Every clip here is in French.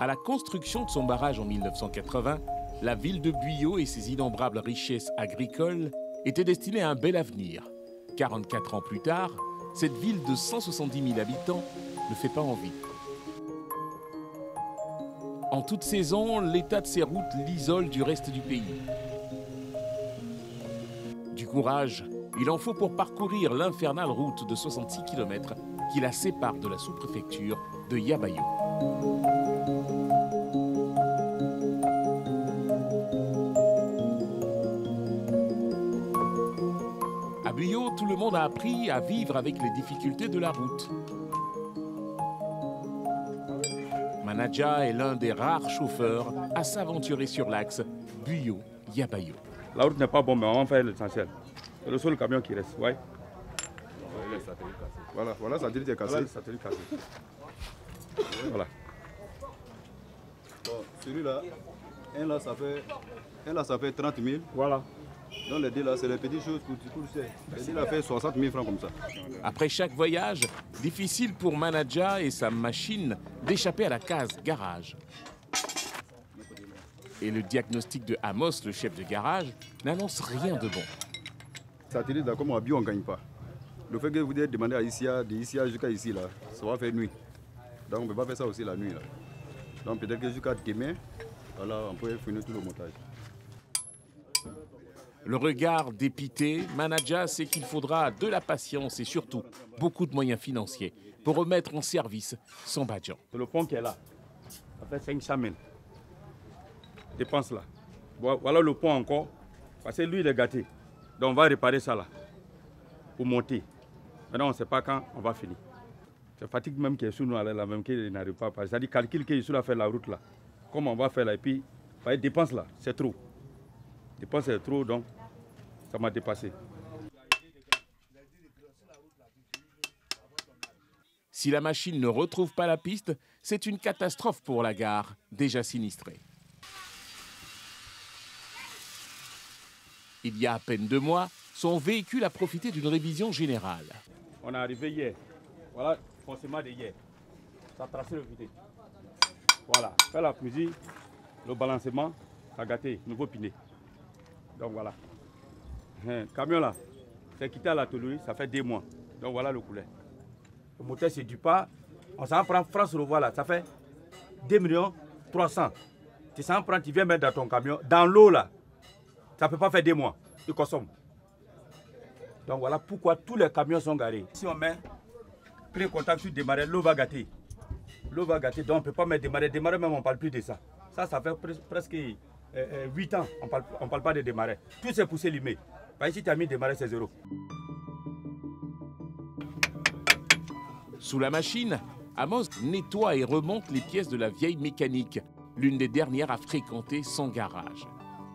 À la construction de son barrage en 1980, la ville de Buyo et ses innombrables richesses agricoles étaient destinées à un bel avenir. 44 ans plus tard, cette ville de 170 000 habitants ne fait pas envie. En toute saison, l'état de ses routes l'isole du reste du pays. Du courage, il en faut pour parcourir l'infernale route de 66 km qui la sépare de la sous-préfecture de Yabayo. À Buyo, tout le monde a appris à vivre avec les difficultés de la route. Manaja est l'un des rares chauffeurs à s'aventurer sur l'axe Buyo-Yabayo. La route n'est pas bonne, mais on va faire l'essentiel. C'est le seul camion qui reste, ouais. Voilà, voilà, ça satellite est cassé. Voilà le satellite cassé. Voilà. Bon, celui-là, un là, ça fait 30 000. Voilà. Donc les deux là, c'est les petites choses pour tu sais. Les deux là fait 60 000 francs comme ça. Après chaque voyage, difficile pour Manaja et sa machine d'échapper à la case garage. Et le diagnostic de Amos, le chef de garage, n'annonce rien de bon. Satellite là, comme à Bio, on ne gagne pas. Le fait que vous devez demander à Isia, d'ici jusqu'à ici, là, ça va faire nuit. Donc on ne peut pas faire ça aussi la nuit. Là. Donc peut-être que jusqu'à demain, voilà, on peut finir tout le montage. Le regard dépité, Manaja sait qu'il faudra de la patience et surtout beaucoup de moyens financiers pour remettre en service son Badjan. C'est le pont qui est là. Ça fait 500 000. Dépense là. Voilà le pont encore. Parce que lui, il est gâté. Donc on va réparer ça là. Pour monter. Maintenant, on ne sait pas quand on va finir. C'est fatigue même qui est sur nous là, même qui n'arrive pas. C'est-à-dire calcul qui est sur la faire la route là. Comment on va faire là. Et puis, les dépenses là, c'est trop. Les dépenses c'est trop, donc ça m'a dépassé. Si la machine ne retrouve pas la piste, c'est une catastrophe pour la gare, déjà sinistrée. Il y a à peine 2 mois, son véhicule a profité d'une révision générale. On est arrivé hier. Voilà, forcément de hier. Ça a tracé le vidé. Voilà, fait la pluie, le balancement, ça a gâté, nouveau piné. Donc voilà. Le camion là, c'est quitté à l'atelier, ça fait 2 mois. Donc voilà le couleur. Le moteur c'est du pas. On s'en prend France Revoit là, ça fait 2 300 000. Tu s'en prends, tu viens mettre dans ton camion, dans l'eau là. Ça ne peut pas faire 2 mois, tu consommes. Donc voilà pourquoi tous les camions sont garés. Si on met pris contact sur démarrer, l'eau va gâter. L'eau va gâter, donc on ne peut pas mettre démarrer. Démarrer même, on ne parle plus de ça. Ça fait presque 8 ans, on ne parle pas de démarrer. Tout c'est poussé limé. Par ici, tu as mis démarrer, c'est 0. Sous la machine, Amos nettoie et remonte les pièces de la vieille mécanique, l'une des dernières à fréquenter son garage.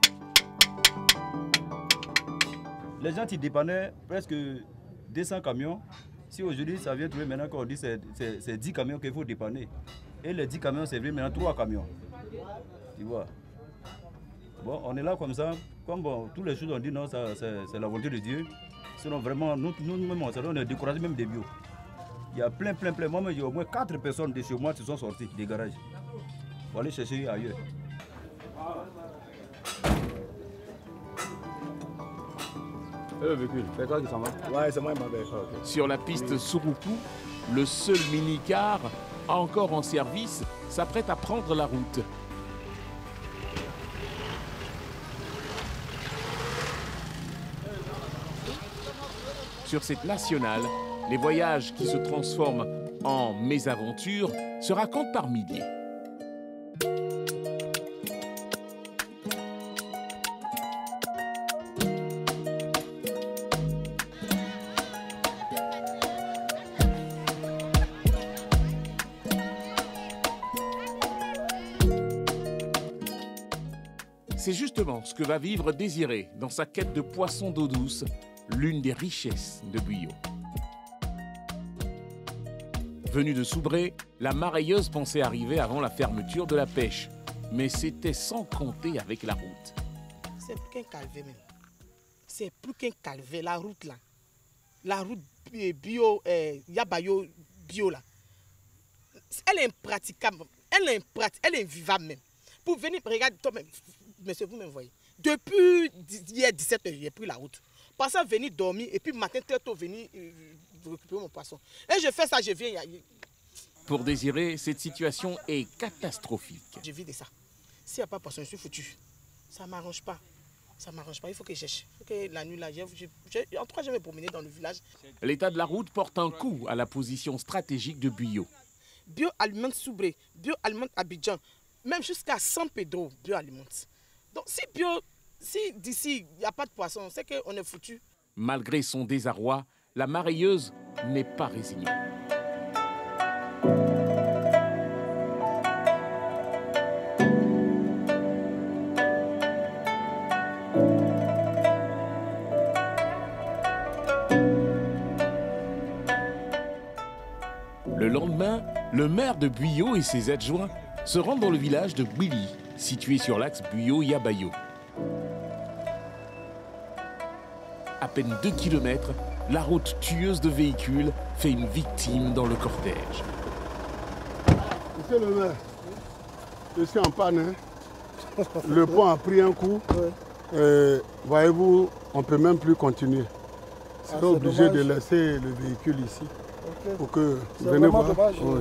Les gens qui dépannaient presque 200 camions. Si aujourd'hui ça vient trouver maintenant qu'on dit c'est 10 camions qu'il faut dépanner. Et les 10 camions, c'est vrai maintenant 3 camions. Tu vois. Bon, on est là comme ça. Comme bon, tous les jours on dit non, c'est la volonté de Dieu. Sinon vraiment, nous-mêmes, on est découragés même des bio. Il y a plein. Moi, il y a au moins 4 personnes de chez moi qui sont sorties des garages. Il faut aller chercher ailleurs. Le véhicule, c'est toi qui s'en va? Ouais, c'est moi qui m'avais. Sur la piste Suruku, le seul mini-car encore en service s'apprête à prendre la route. Sur cette nationale, les voyages qui se transforment en mésaventures se racontent par milliers. C'est justement ce que va vivre Désiré dans sa quête de poissons d'eau douce, l'une des richesses de Buyo. Venue de Soubré, la marailleuse pensait arriver avant la fermeture de la pêche. Mais c'était sans compter avec la route. C'est plus qu'un calvaire même. C'est plus qu'un calvaire, la route là. La route Bio, Yabayo Bio là. Elle est impraticable. elle est pratique, elle est vivable même. Pour venir, regarde, toi-même, monsieur, vous-même voyez. Depuis hier 17h, j'ai pris la route. Passant venir dormir et puis matin très tôt venir récupérer mon poisson. Et je fais ça, je viens. Pour Désiré, cette situation est catastrophique. Je vis de ça. S'il n'y a pas de poisson, je suis foutu. Ça ne m'arrange pas. Ça ne m'arrange pas. Il faut que je cherche. Il faut que la nuit, là, en tout cas, je vais me promener dans le village. L'état de la route porte un coup à la position stratégique de Buyo. Bio-alimente Soubré, bio-alimente Abidjan, même jusqu'à San Pedro, bio-alimente. Donc si d'ici, il n'y a pas de poisson, c'est qu'on est foutu. Malgré son désarroi, la marailleuse n'est pas résignée. Le lendemain, le maire de Buyo et ses adjoints se rendent dans le village de Bouili, situé sur l'axe Buyo-Yabayo. À peine 2 km, la route tueuse de véhicules fait une victime dans le cortège. Monsieur le maire, je suis en panne. Hein. Le pont a pris un coup. Voyez-vous, on ne peut même plus continuer. On est obligé de laisser le véhicule ici. Pour que vous venez voir. Oui.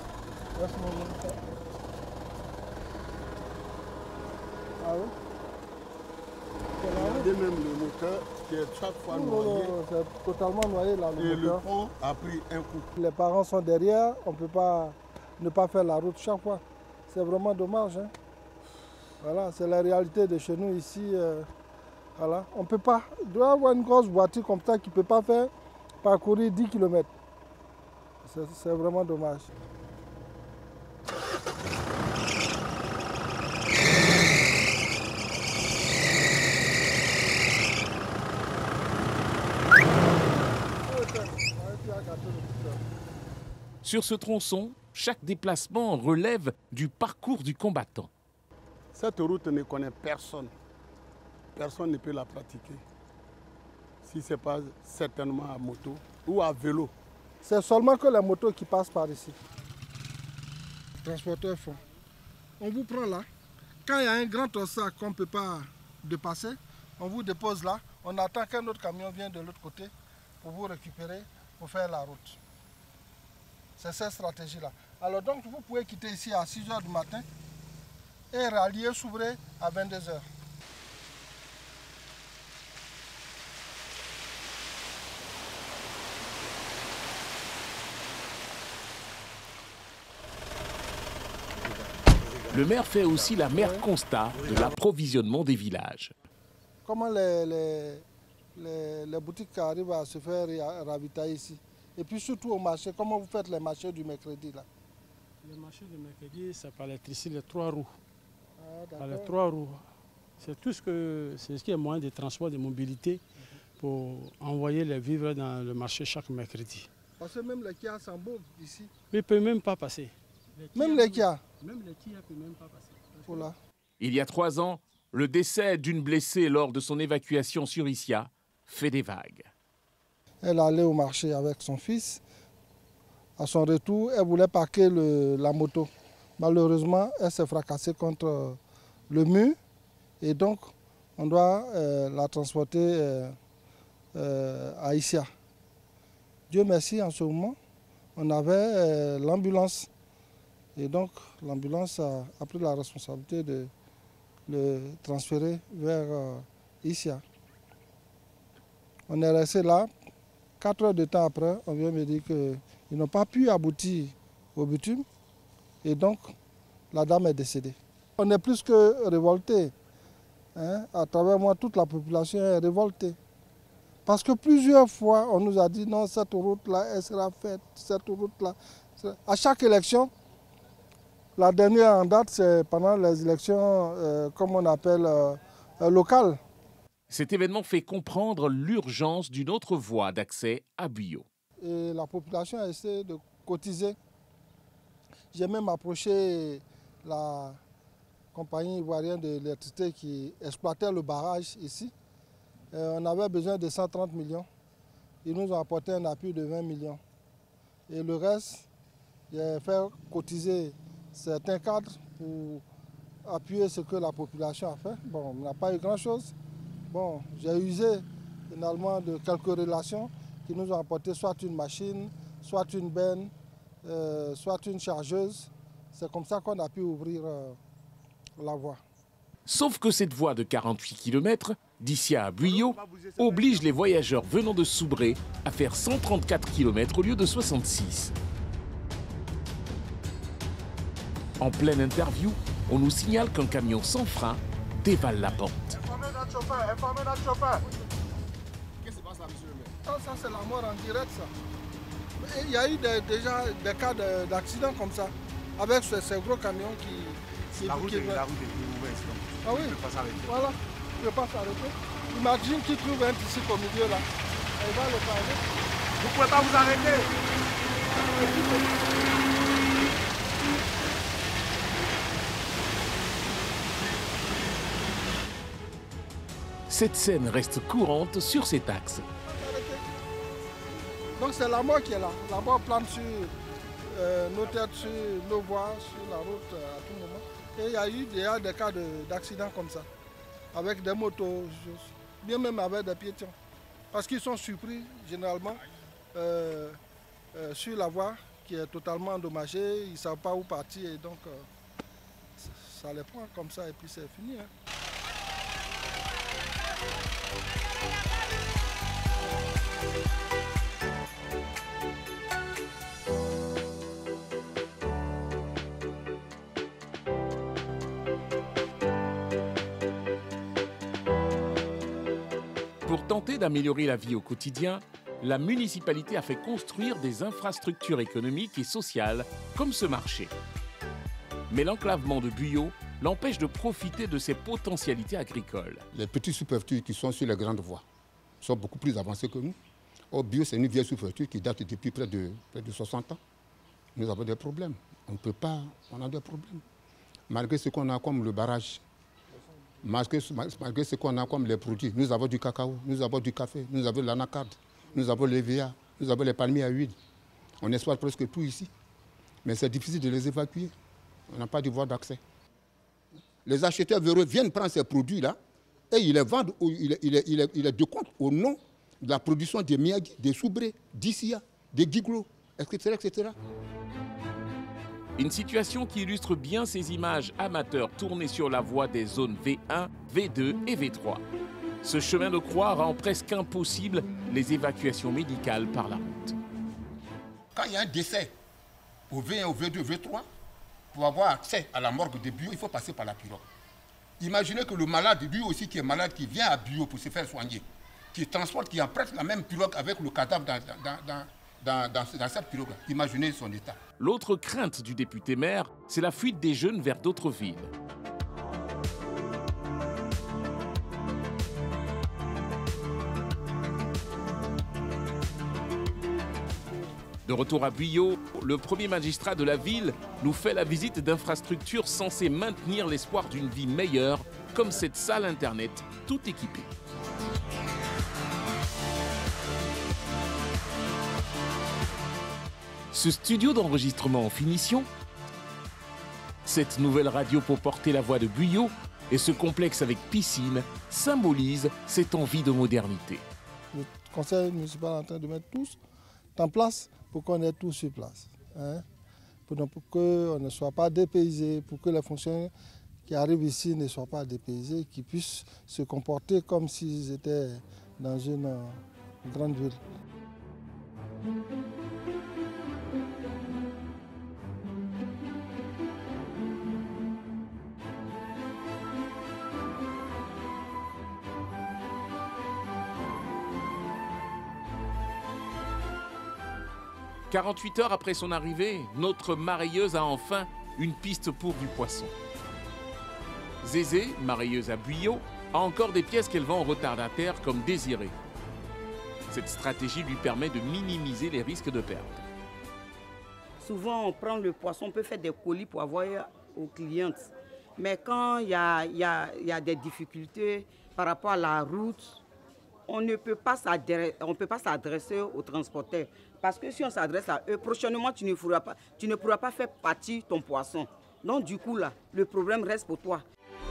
Ah oui? Regardez même le moteur qui est chaque fois noyé. Non, c'est totalement noyé là. Et le pont a pris un coup. Les parents sont derrière, on ne peut pas ne pas faire la route chaque fois. C'est vraiment dommage. Hein? Voilà, c'est la réalité de chez nous ici. Voilà. On peut pas. Il doit y avoir une grosse voiture comme ça qui ne peut pas faire parcourir 10 km. C'est vraiment dommage. Sur ce tronçon, chaque déplacement relève du parcours du combattant. Cette route ne connaît personne. Personne ne peut la pratiquer. Si ce n'est pas certainement à moto ou à vélo. C'est seulement que les motos qui passent par ici. Transporteurs font. On vous prend là. Quand il y a un grand obstacle qu'on ne peut pas dépasser, on vous dépose là. On attend qu'un autre camion vienne de l'autre côté pour vous récupérer, pour faire la route. C'est cette stratégie-là. Alors donc vous pouvez quitter ici à 6 h du matin et rallier Soubré à 22 h. Le maire fait aussi l'amère constat de l'approvisionnement des villages. Comment les boutiques arrivent à se faire ravitailler ici? Et puis surtout au marché, comment vous faites les marchés du mercredi là? Le marché du mercredi, c'est par l'électricité, les 3 roues. Ah, par les 3 roues. C'est tout ce qui est moyen de transport, de mobilité pour envoyer les vivres dans le marché chaque mercredi. Parce que même les Kia s'embauvent ici. Mais ils ne peuvent même pas passer. Même les Kia? Même les Kia ne peuvent même pas passer. Voilà. Il y a 3 ans, le décès d'une blessée lors de son évacuation sur Issia fait des vagues. Elle allait au marché avec son fils. À son retour, elle voulait parquer la moto. Malheureusement, elle s'est fracassée contre le mur. Et donc, on doit la transporter à Issia. Dieu merci, en ce moment, on avait l'ambulance. Et donc, l'ambulance a pris la responsabilité de le transférer vers Issia. On est resté là. 4 heures de temps après, on vient me dire qu'ils n'ont pas pu aboutir au bitume. Et donc, la dame est décédée. On est plus que révoltés. Hein? À travers moi, toute la population est révoltée. Parce que plusieurs fois, on nous a dit non, cette route-là, elle sera faite. Cette route-là. À chaque élection, la dernière en date, c'est pendant les élections, comme on appelle, locales. Cet événement fait comprendre l'urgence d'une autre voie d'accès à Buyo. Et la population a essayé de cotiser. J'ai même approché la compagnie ivoirienne d'électricité qui exploitait le barrage ici. On avait besoin de 130 millions. Ils nous ont apporté un appui de 20 millions. Et le reste, j'ai fait cotiser certains cadres pour appuyer ce que la population a fait. Bon, on n'a pas eu grand-chose. Bon, j'ai usé finalement de quelques relations qui nous ont apporté soit une machine, soit une benne, soit une chargeuse. C'est comme ça qu'on a pu ouvrir la voie. Sauf que cette voie de 48 km, d'ici à Buyot, oblige les voyageurs venant de Soubré à faire 134 km au lieu de 66. En pleine interview, on nous signale qu'un camion sans frein dévale la pente. Informez notre chauffeur. Qu'est-ce qui se passe là, monsieur le maire? Ça, c'est la mort en direct, ça. Et il y a eu déjà des cas d'accident comme ça, avec ces gros camions qui... La route est ouverte. Ah oui, voilà, il ne peut pas s'arrêter. Imagine qu'il trouve un ici au milieu là. Il va le parler. Vous ne pouvez pas vous arrêter. Cette scène reste courante sur cet axe. Donc c'est la mort qui est là. La mort plante sur nos têtes, sur nos voies, sur la route à tout moment. Et il y a eu des cas d'accidents comme ça, avec des motos, bien même avec des piétons. Parce qu'ils sont surpris généralement sur la voie qui est totalement endommagée, ils ne savent pas où partir et donc ça les prend comme ça et puis c'est fini. Hein. Pour tenter d'améliorer la vie au quotidien, la municipalité a fait construire des infrastructures économiques et sociales comme ce marché. Mais l'enclavement de Buyot l'empêche de profiter de ses potentialités agricoles. Les petites sous-préfectures qui sont sur les grandes voies sont beaucoup plus avancées que nous. Or, Buyot, c'est une vieille sous-préfecture qui date depuis près de 60 ans. Nous avons des problèmes. On ne peut pas, on a des problèmes. Malgré ce qu'on a comme le barrage, malgré ce qu'on a comme les produits, nous avons du cacao, nous avons du café, nous avons l'anacarde, nous avons l'EVA, nous avons les palmiers à huile. On exploite presque tout ici. Mais c'est difficile de les évacuer. On n'a pas de voie d'accès. Les acheteurs véreux viennent prendre ces produits-là et ils les vendent, ils les décomptent au nom de la production des Miyagi, des Soubré, d'Issia, des Giglo, etc., etc. Une situation qui illustre bien ces images amateurs tournées sur la voie des zones V1, V2 et V3. Ce chemin de croix rend presque impossible les évacuations médicales par la route. Quand il y a un décès au V1, au V2, au V3, pour avoir accès à la morgue de Buyot, il faut passer par la pirogue. Imaginez que le malade, lui aussi qui est malade, qui vient à Buyot pour se faire soigner, qui transporte, qui emprunte la même pirogue avec le cadavre dans cette pirogue. Imaginez son état. L'autre crainte du député maire, c'est la fuite des jeunes vers d'autres villes. De retour à Buyot, le premier magistrat de la ville nous fait la visite d'infrastructures censées maintenir l'espoir d'une vie meilleure, comme cette salle internet tout équipée. Ce studio d'enregistrement en finition, cette nouvelle radio pour porter la voix de Buyot et ce complexe avec piscine symbolisent cette envie de modernité. Le conseil municipal est en train de mettre tous en place pour qu'on ait tous sur place. Hein? Pour qu'on ne soit pas dépaysé, pour que les fonctionnaires qui arrivent ici ne soient pas dépaysés, qu'ils puissent se comporter comme s'ils étaient dans une grande ville. 48 heures après son arrivée, notre marailleuse a enfin une piste pour du poisson. Zézé, marailleuse à Buyot, a encore des pièces qu'elle vend au retardataire comme désirées. Cette stratégie lui permet de minimiser les risques de perte. Souvent, on prend le poisson, on peut faire des colis pour envoyer aux clientes. Mais quand il y a des difficultés par rapport à la route, on ne peut pas s'adresser aux transporteurs. Parce que si on s'adresse à eux, prochainement, tu ne pourras pas faire partir ton poisson. Donc du coup là, le problème reste pour toi.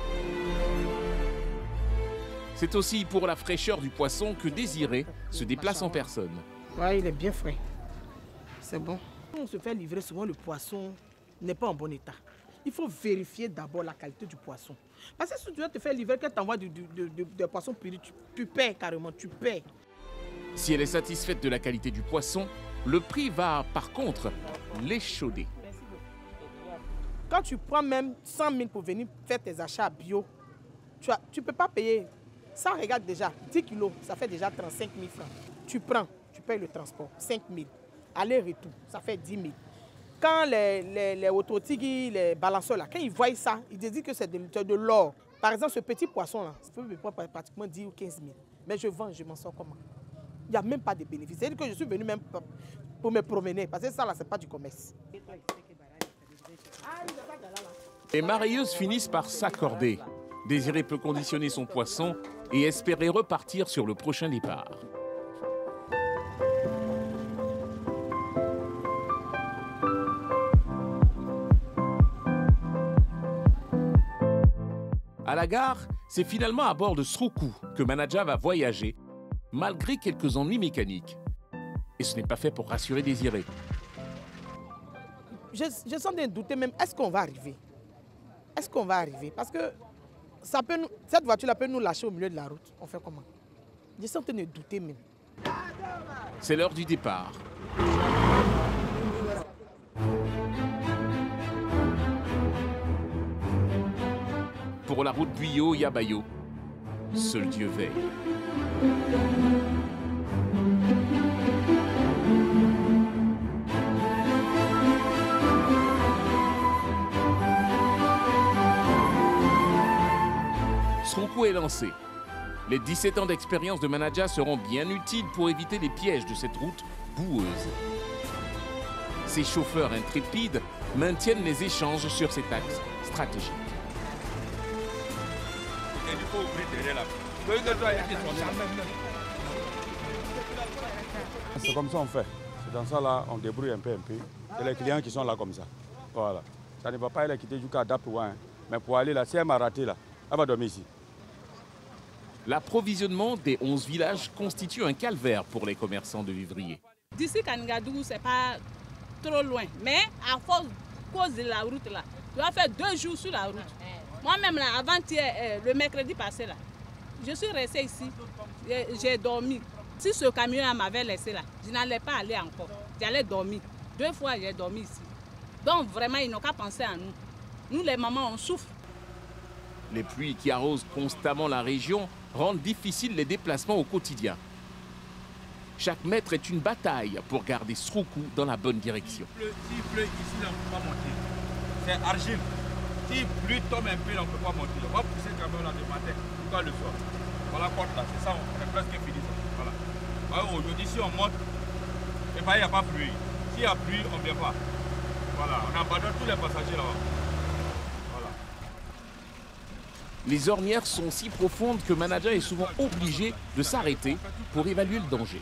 C'est aussi pour la fraîcheur du poisson que Désiré se déplace en personne. Ouais, il est bien frais. C'est bon. On se fait livrer souvent, le poisson n'est pas en bon état. Il faut vérifier d'abord la qualité du poisson. Parce que si tu veux te faire livrer, que tu envoies des poissons péris, tu paies carrément, tu paies. Si elle est satisfaite de la qualité du poisson, le prix va par contre l'échauder. Quand tu prends même 100 000 pour venir faire tes achats bio, tu ne peux pas payer. Ça, regarde déjà, 10 kilos, ça fait déjà 35 000 francs. Tu prends, tu payes le transport, 5 000. Aller-retour, ça fait 10 000. Quand les autotigui, les balanceurs, là, quand ils voient ça, ils disent que c'est de l'or. Par exemple, ce petit poisson-là, ça peut me prendre pratiquement 10 ou 15 000. Mais je vends, je m'en sors comment? Il n'y a même pas de bénéfice. C'est-à-dire que je suis venu même pour me promener, parce que ça, là, ce n'est pas du commerce. Les mareyeuses finissent par s'accorder. Désiré peut conditionner son poisson et espérer repartir sur le prochain départ. À la gare, c'est finalement à bord de Sroukou que Manadja va voyager, malgré quelques ennuis mécaniques. Et ce n'est pas fait pour rassurer Désiré. Je sens de douter même, est-ce qu'on va arriver? Est-ce qu'on va arriver? Parce que cette voiture-là peut nous lâcher au milieu de la route. On fait comment? Je sens de douter même. C'est l'heure du départ. Pour la route Guyot-Yabayo, seul Dieu veille. Sroukou est lancé. Les 17 ans d'expérience de Manadja seront bien utiles pour éviter les pièges de cette route boueuse. Ces chauffeurs intrépides maintiennent les échanges sur cet axe stratégique. C'est comme ça on fait. C'est dans ça là, on débrouille un peu. C'est les clients qui sont là comme ça. Voilà. Ça ne va pas les quitter jusqu'à Dapouin. Mais pour aller là, si elle m'a raté là, elle va dormir ici. L'approvisionnement des 11 villages constitue un calvaire pour les commerçants de vivriers. D'ici Kangadougou, ce n'est pas trop loin. Mais à cause de la route là, tu vas faire 2 jours sur la route. Moi-même, là, avant-hier, le mercredi passé, là, je suis restée ici. J'ai dormi. Si ce camion m'avait laissé là, je n'allais pas aller encore. J'allais dormir. 2 fois, j'ai dormi ici. Donc vraiment, ils n'ont qu'à penser à nous. Nous, les mamans, on souffre. Les pluies qui arrosent constamment la région rendent difficiles les déplacements au quotidien. Chaque mètre est une bataille pour garder Sroukou dans la bonne direction. S'il pleut ici, là, on ne peut pas monter. C'est argile. Si pluie tombe un peu, là, on ne peut pas monter. On va pousser le camion là de matin, jusqu'à le soir. Voilà la porte là, c'est ça, on est presque fini. Voilà. Alors, aujourd'hui, si on monte, et bien, il n'y a pas pluie. S'il y a pluie, on ne vient pas. Voilà, on abandonne tous les passagers là-bas. Voilà. Les ornières sont si profondes que Manadja est souvent obligé de s'arrêter pour évaluer le danger.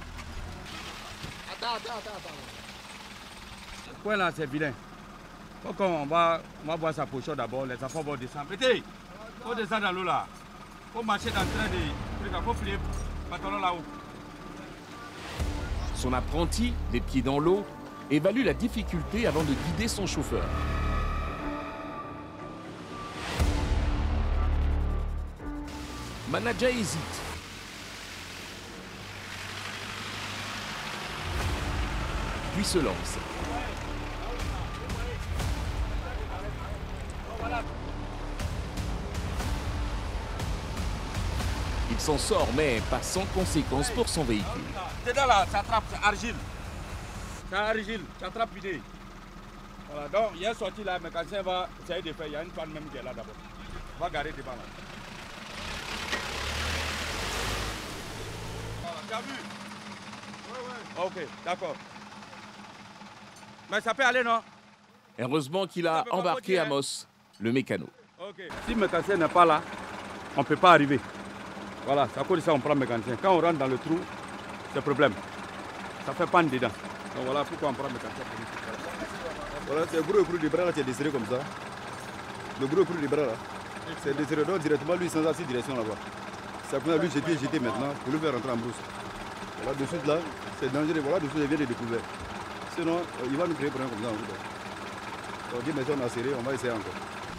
Le coin là, c'est vilain. Donc on va voir sa pochon d'abord, les enfants vont descendre. Mettez, il faut descendre dans l'eau là. Il faut marcher dans le train de... Il faut filer le pantalon là-haut. Son apprenti, les pieds dans l'eau, évalue la difficulté avant de guider son chauffeur. Manadja hésite. Puis se lance. Il s'en sort, mais pas sans conséquences pour son véhicule. Dedans là, ça attrape, c'est argile. C'est argile, ça attrape l'idée. Voilà, donc il est sorti là, le mécanicien va essayer de faire. Il y a une panne même qui est là d'abord. On va garer devant là. Tu as vu? Oui. Ok, d'accord. Mais ça peut aller, non? Heureusement qu'il a embarqué Amos, le mécano. Ok. Si le mécanicien n'est pas là, on ne peut pas arriver. Voilà, c'est à cause de ça qu'on prend le mécanicien. Quand on rentre dans le trou, c'est problème. Ça fait panne dedans. Donc voilà pourquoi on prend le mécanicien. Voilà, c'est gros de bras là, c'est desserré comme ça. Le gros coup de bras là, c'est donc directement lui sans assis direction là-bas. Ça peut lui jeter maintenant pour le faire rentrer en brousse. Voilà, de suite là, c'est dangereux. Voilà, de suite, il vient de découvrir. Sinon, il va nous créer problème comme ça en route. On dit, mais on a serré, on va essayer encore.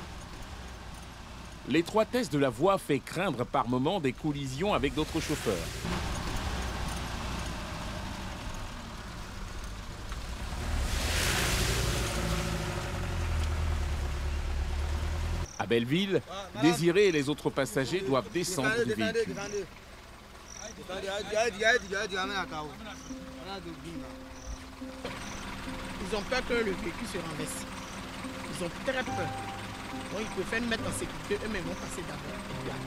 L'étroitesse de la voie fait craindre par moments des collisions avec d'autres chauffeurs. À Belleville, Désiré et les autres passagers doivent descendre du véhicule. Ils ont peur que le véhicule se renverse. Ils ont très peur. Donc ils préfèrent nous mettre en sécurité, eux-mêmes vont passer d'abord.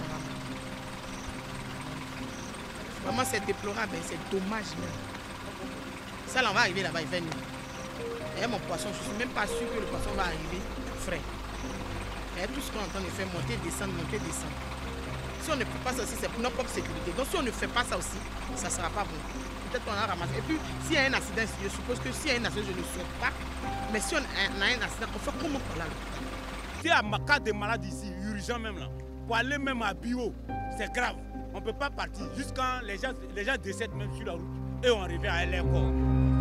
Vraiment c'est déplorable, c'est dommage même. Ça là on va arriver là-bas, il va nous. Et mon poisson, je ne suis même pas sûr que le poisson va arriver frais. Et tout ce qu'on est en train de faire, monter, descendre. Si on ne fait pas ça aussi, c'est pour notre propre sécurité. Donc si on ne fait pas ça aussi, ça ne sera pas bon. Peut-être qu'on a ramassé. Et puis, s'il y a un accident, je suppose que s'il y a un accident, je ne le souhaite pas. Mais si on a un accident, on fait comment pour là? S'il y a un cas de maladie ici, urgent même là, pour aller même à Bio, c'est grave. On ne peut pas partir jusqu'à les gens décèdent même sur la route et on revient à leur corps.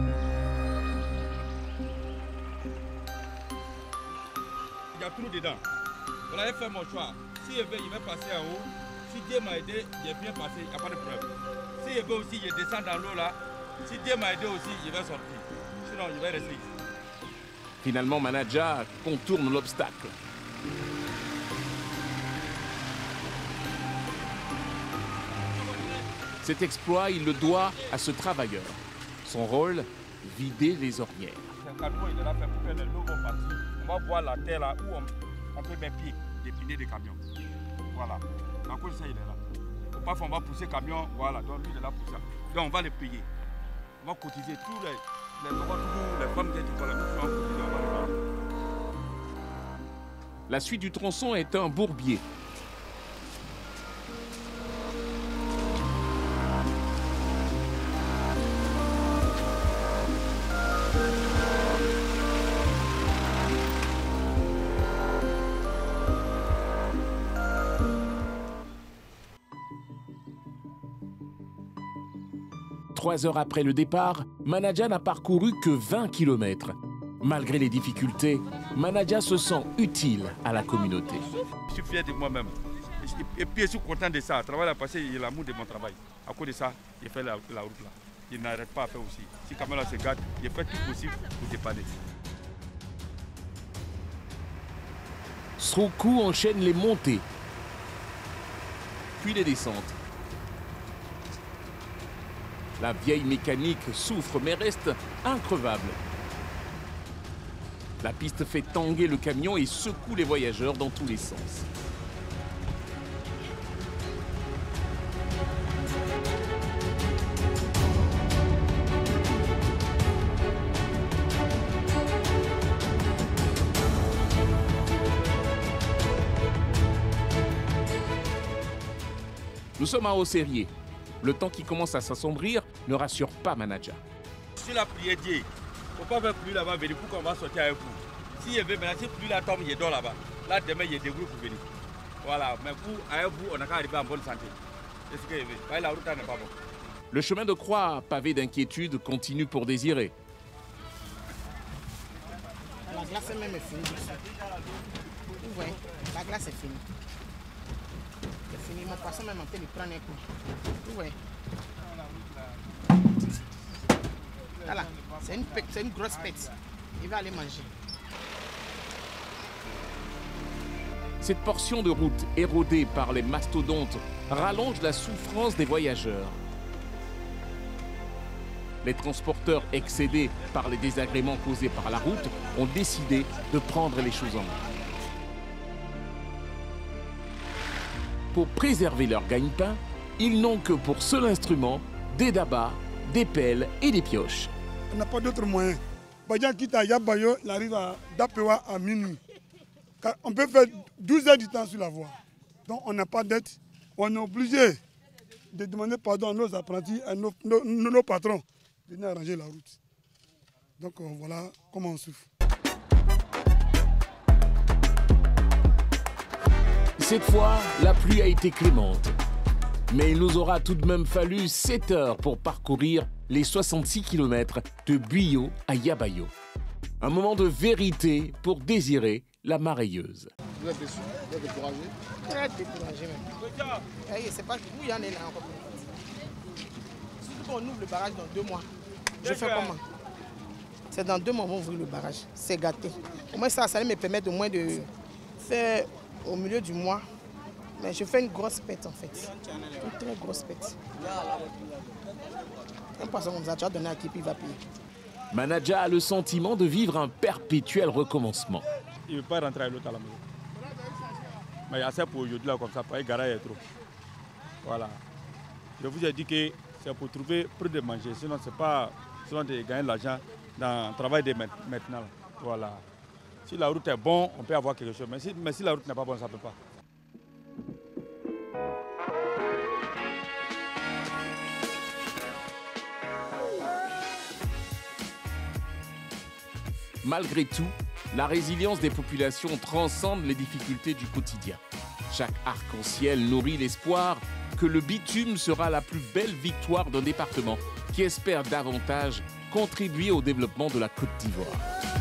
Il y a tout dedans. Voilà, j'ai fait mon choix. Si il veut passer en haut. Si Dieu m'a aidé, il est bien passé, il n'y a pas de problème. Si il veut aussi, il descend dans l'eau là. Si Dieu m'a aidé aussi, il va sortir. Sinon, il va rester ici. Finalement, Manaja contourne l'obstacle. Cet exploit, il le doit à ce travailleur. Son rôle, vider les ornières. C'est un camion, il est là pour que les lots vont partir. On va voir la terre là où on peut mettre pied, dépiner des camions. Voilà. À cause de ça, il est là. Parfois, on va pousser le camion. Voilà, donc lui, il est là pour ça. Donc, on va les payer. On va cotiser tous les femmes qui étaient pour la mission. La suite du tronçon est un bourbier. Trois heures après le départ, Manaja n'a parcouru que 20 km. Malgré les difficultés, Manaja se sent utile à la communauté. Je suis fier de moi-même. Et puis je suis content de ça. Le travail a passé, il a l'amour de mon travail. À cause de ça, j'ai fait la route là. Il n'arrête pas à faire aussi. Si le camion se garde, il fait tout possible pour dépanner. Srokou enchaîne les montées, puis les descentes. La vieille mécanique souffre mais reste increvable. La piste fait tanguer le camion et secoue les voyageurs dans tous les sens. Nous sommes à Haut-Sérié. Le temps qui commence à s'assombrir ne rassure pas Manaja. Si la prière Dieu, il ne faut pas faire plus là-bas, venir pour qu'on va sortir avec vous. Si il veut maintenant, si plus la tombe, il dort là-bas. Là, demain, il y a des groupes pour venir. Voilà, mais vous, avec vous, on n'a qu'à arriver en bonne santé. C'est ce qu'il veut. La route n'est pas bonne. Le chemin de croix, pavé d'inquiétude, continue pour Désiré. La glace même est finie. Vous voyez, la glace est finie. C'est fini, mon poisson même en train de prendre un coup. Vous voyez. Voilà, c'est une grosse pète. Il va aller manger. Cette portion de route érodée par les mastodontes rallonge la souffrance des voyageurs. Les transporteurs excédés par les désagréments causés par la route ont décidé de prendre les choses en main. Pour préserver leur gagne-pain, ils n'ont que pour seul instrument des dabas, des pelles et des pioches. On n'a pas d'autre moyen. Badian quitte à Yabayo, il arrive à Dapewa à minuit. On peut faire 12 heures du temps sur la voie. Donc on n'a pas d'aide. On est obligé de demander pardon à nos apprentis, à nos patrons de venir arranger la route. Donc voilà comment on souffre. Cette fois, la pluie a été clémente. Mais il nous aura tout de même fallu 7 heures pour parcourir les 66 km de Buyo à Yabayo. Un moment de vérité pour désirer la marailleuse. Vous êtes déçu? Vous êtes découragé? Très découragé même. C'est pas où il y en a là encore. Surtout qu'on ouvre le barrage dans 2 mois. Je fais comment? C'est dans 2 mois qu'on va ouvrir le barrage. C'est gâté. Au moins ça allait me permettre au moins de faire au milieu du mois. Mais je fais une grosse pète en fait. Une très grosse pète. Un poisson comme ça, tu vas donner à qui puis il va payer. Manaja a le sentiment de vivre un perpétuel recommencement. Il ne veut pas rentrer à l'autre à la maison. Mais il y a ça pour aujourd'hui là comme ça, pas garage trop. Voilà. Je vous ai dit que c'est pour trouver plus de manger, sinon c'est pas sinon de gagner de l'argent dans le travail de maintenant. Voilà. Si la route est bonne, on peut avoir quelque chose. Mais si la route n'est pas bonne, ça ne peut pas. Malgré tout, la résilience des populations transcende les difficultés du quotidien. Chaque arc-en-ciel nourrit l'espoir que le bitume sera la plus belle victoire d'un département qui espère davantage contribuer au développement de la Côte d'Ivoire.